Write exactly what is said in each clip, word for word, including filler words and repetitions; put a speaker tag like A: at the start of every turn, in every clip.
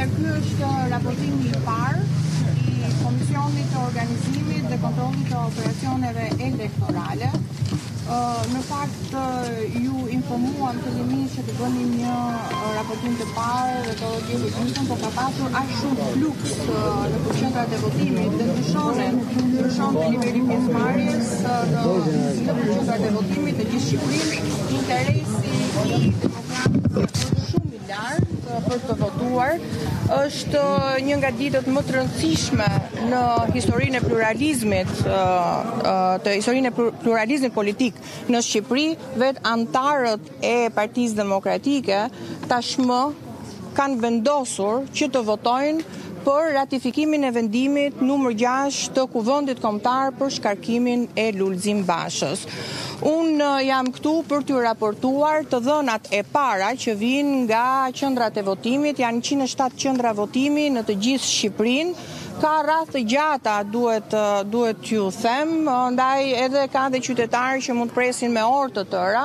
A: Faleminderit. Ky është raportimi I parë I Komisionit të Organizimit dhe Kontrollit të Operacioneve Elektorale. Uh, në fakt uh, ju informuam fillimisht që të bënim një uh, raportim të parë dhe të gjeni gjysmë, por ka pasur aq shumë fluks uh, në qendrat e votimit dhe ndryshone ndryshon të niveli pjesëmarrjes uh, në në qendrat e votimit të gjithë Shqipërisë. Interesi I demokratëve është shumë I lartë uh, për të votuar. Është një nga ditët më të rëndësishme në historinë e pluralizmit, të historinë e pluralizmit politik në Shqipëri. Vetë antarët e Partisë Demokratike tashmë kanë vendosur që të votojnë për ratifikimin e vendimit numër gjashtë të Kuvendit Kombëtar për shkarkimin e Lulzim Bashës. Unë jam këtu për t'ju raportuar të dhënat e para që vijnë nga qendrat e votimit. Janë njëqind e shtatë qendra votimi në të gjithë Shqipërinë. Ka rreth të gjata, duhet duhet t'ju them, ndaj edhe ka dhe qytetarë që mund të presin me orë të tëra.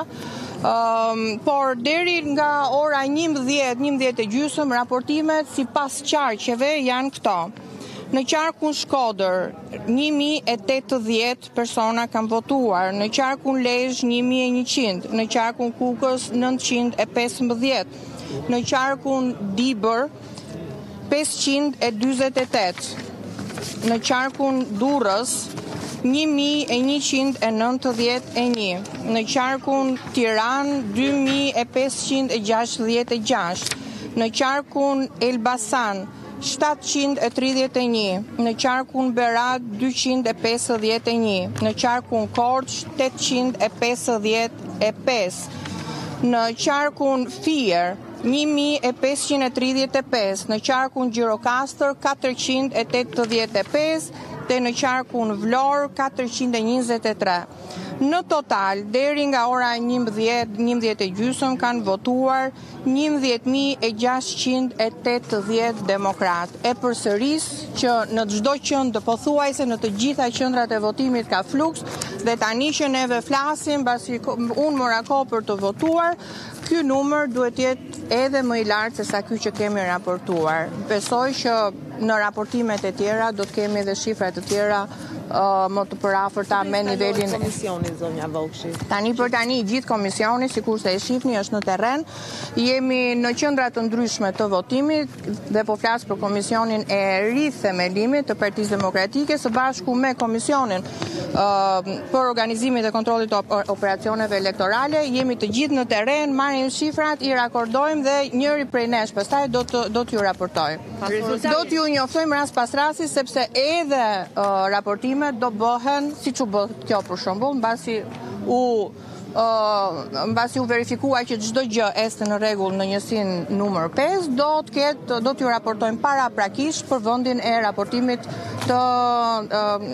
A: Um, por deri nga ora njëmbëdhjetë, njëmbëdhjetë e gjysmë, raportimet sipas qarqeve janë këto. Në qarkun Shkodër, një mijë e tetëdhjetë persona kanë votuar, në qarkun Lezhë një mijë e njëqind, në qarkun Kukës nëntëqind e pesëmbëdhjetë, në qarkun Dibër pesëqind e dyzet e tetë, në qarkun Durrës një mijë e njëqind e nëntëdhjetë e një, në qarkun Tiranë dy mijë e pesëqind e gjashtëdhjetë e gjashtë, në qarkun Elbasan shtatëqind e tridhjetë e një, në qarkun Berat dyqind e pesëdhjetë e një, në qarkun Korçë tetëqind e pesëdhjetë e pesë, në qarkun Fier një mijë e pesëqind e tridhjetë e pesë, në qarkun Gjirokastër katërqind e tetëdhjetë e pesë dhe në qarkun Vlorë katërqind e njëzet e tre. Në total, deri nga ora njëmbëdhjetë, njëmbëdhjetë e gjysmë kanë votuar njëmbëdhjetë mijë e gjashtëqind e tetëdhjetë demokratë. E përsëris që në çdo qendër pothuajse në të gjitha qendrat e votimit ka fluks dhe tani që neve flasim, pasi unë mora kohë për të votuar, ky numër duhet jetë edhe më I lartë se sa ky që kemi raportuar. Besoj që në raportimet e tjera do të kemi edhe shifra të tjera uh, më të përafërta me nivelin
B: komisioni zonja Vokshi.
A: Tani për tani gjithë komisioni, sikur se e shihni, është në terren. Jemi në qendra të ndryshme të votimit dhe po flas për komisionin e rithemelimit të Partisë Demokratike së bashku me komisionin uh, për organizimin dhe kontrollit të operacioneve elektorale. Jemi të gjithë në terren, marrim shifrat, I rakordojmë dhe njëri prej nesh pastaj do të do t'ju raportoj. Do t'ju njoftojmë rast pas rasti sepse edhe uh, raportimet do bëhen siç u bë kjo për shembull, mbasi u uh, mbasi u verifikua që çdo gjë este në rregull në njësinë numër pesë, do të ketë do t'ju raportojmë paraprakisht për vendin e raportimit të uh,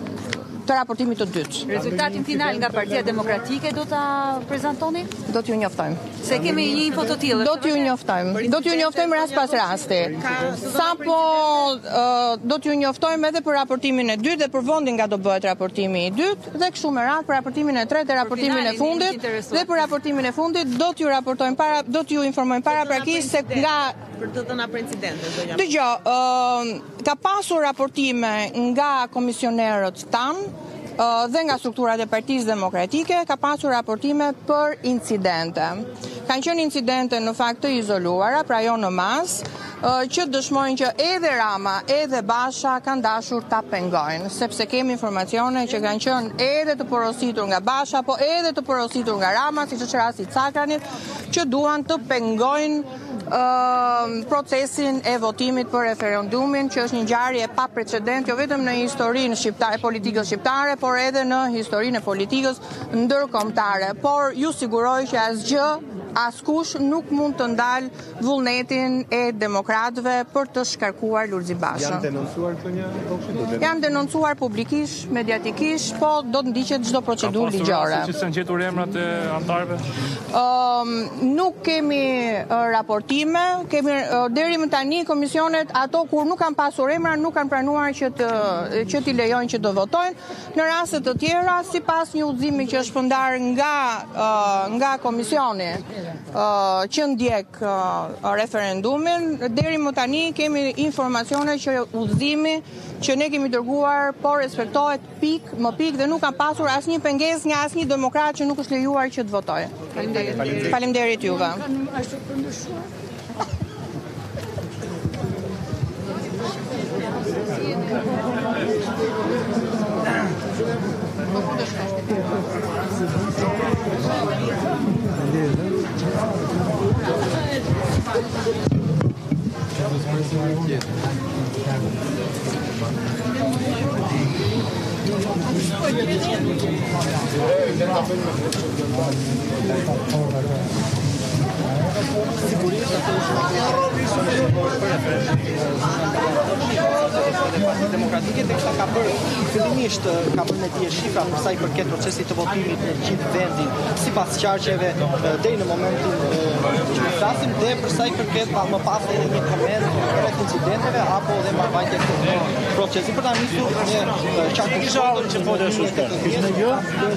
A: të raportimit të dytë.
B: Rezultatin final nga Partia Demokratike do ta prezantoni?
A: Do t'ju njoftojmë.
B: Se kemi një info të tillë.
A: Do t'ju njoftojmë. Do t'ju njoftojmë rast pas rasti. Sapo uh, do t'ju njoftojmë edhe për raportimin e dytë dhe për vendin nga do bëhet raportimi I dytë dhe kështu me radhë për raportimin e tretë dhe raportimin e fundit dhe për raportimin e fundit do t'ju raportojmë para do t'ju informojmë paraprakisht se nga
B: për të dhëna për incidente zonja.
A: Dgjoj, uh, ka pasur raportime nga komisionerët tanë uh, dhe nga strukturat e Partisë Demokratike, ka pasur raportime për incidente. Kanë qenë incidente në fakt të izoluara, pra jo në masë, uh, që dëshmojnë që edhe Rama, edhe Basha kanë dashur ta pengojnë, sepse kemi informacione që kanë qenë edhe të porositur nga Basha, po edhe të porositur nga Rama, siç është rasti I Cakranit, që duan të pengojnë Uh, procesin e votimit për referendumin, që është një ngjarje pa precedent jo vetëm në historinë shqiptare, politikës shqiptare, por edhe në historinë e politikës ndërkombëtare. Por ju siguroj që asgjë, askush nuk mund të ndalë vullnetin e demokratëve për të shkarkuar Lulzim Bashën.
C: Janë denoncuar këto një Vokshi?
A: Janë denoncuar publikisht, mediatikisht, po do të ndiqet çdo procedurë ligjore.
D: Që s'kan gjetur emrat e antarëve?
A: Um, nuk kemi uh, raportime, kemi uh, deri më tani komisionet ato kur nuk kanë pasur emra nuk kanë pranuar që të që t'i lejojnë që të votojnë. Në raste të tjera, sipas një udhëzimi që është shpërndar nga uh, nga komisioni uh, që ndjek uh, referendumin. Deri më tani kemi informacione që udhëzimi që ne kemi dërguar po respektohet pik më pik dhe nuk ka pasur asnjë pengesë nga asnjë demokrat që nuk është lejuar që të votojë. Faleminderit. Faleminderit juve.
E: Demokratike teksta ka bërë fillimisht ka bërë me dije shifra për sa i përket procesit të votimit në gjithë vendin, sipas qarqeve deri në momentin që ne flasim, dhe për sa i përket pa më pas edhe një koment rreth incidenteve apo dhe marrëvajtje të procesit. Për ta nisur me qarkullën që po të ashtu. Në gjë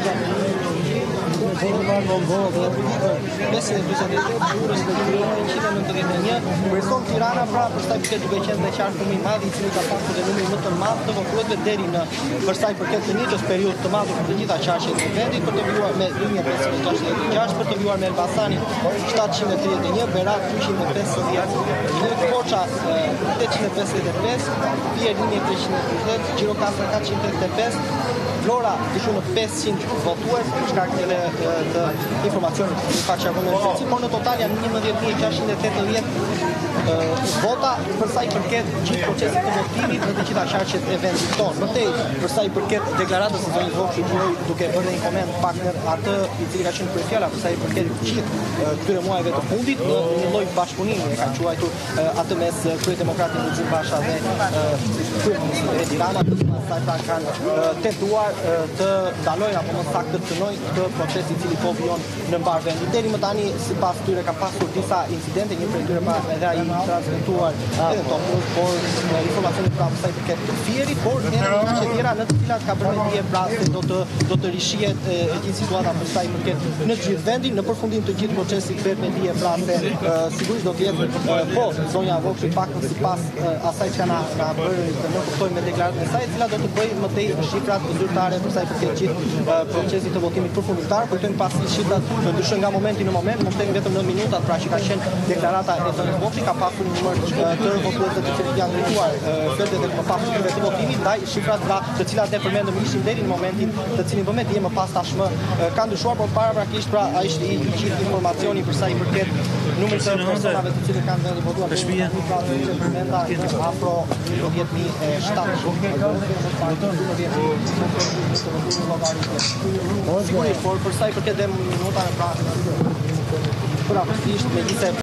E: Person Tirana pra për sa i përket duke qenë dhe qarku më i madh i cili ka pasur dhe numrin më të madh të votuesve deri në për sa i përket të njëjtës periudhë të madhe për të gjitha qarqet e vendit për të vjuar me dy mijë pesëqind gjashtëdhjetë e gjashtë, për të vjuar me Elbasanin shtatëqind e tridhjetë e një, Berat dyqind e pesëdhjetë, Foça tetëqind e pesëdhjetë e pesë, Fier një mijë e treqind e tridhjetë, Gjirokastra katëqind e tridhjetë e pesë, Vlora diku në pesëqind votues për shkak të të informacionit që faqja komunikacioni, por në total janë njëmbëdhjetë mijë gjashtëqind e tetëdhjetë vota për sa i përket gjithë procesit të votimit në të gjitha qarqet e vendit tonë. Më tej, për sa i përket deklaratës së zonës Vokshi, duke bërë një koment pak në atë i cili ka qenë për fjala për sa i përket gjithë këtyre muajve të fundit në një lloj bashkëpunimi e ka quajtur atë mes kryet demokratit Lulzim Basha dhe kryeministit Edi Rama, të cilët ata kanë tentuar të ndalojnë apo më saktë të cënojnë këtë proces i cili po vijon në mbar vendin. Deri më tani sipas tyre ka pasur disa incidente, një prej tyre pa edhe ai transmetuar edhe topur, por informacioni pra për sa i përket Fierit, por edhe një që tjera në të cilat ka bërë dije pra se do të do të rishihet e gjithë situata për sa i përket në gjithë vendin, në përfundim të gjithë procesit bëhet me dije pra se sigurisht do të jetë po zonja Vokshi pak sipas asaj që na ka bërë të ne kuptojmë me deklaratën e saj, e cila do të bëjë më tej shifrat zyrtare për sa i përket gjithë procesit të votimit përfundimtar. Kujtojmë pas shifrat ndryshojnë nga momenti në moment, mos them vetëm në minutat, pra që ka qenë deklarata e zonës Vokshi, ka pasur një numër të votuesve të cilët janë drejtuar fjalët e më pas shifrave të votimit, ndaj shifrat pra të cilat ne përmendëm ishin deri në momentin të cilin vëmë dije më pas tashmë kanë ndryshuar, por paraprakisht pra ai ishte i gjithë informacioni për sa i përket numrit të personave të cilët kanë vendosur votuar për shtëpi. Pra që përmenda afro njëmbëdhjetë mijë e shtatëqind. Sigurisht, por për sa i përket dhe minuta pra pra ishte me gjithë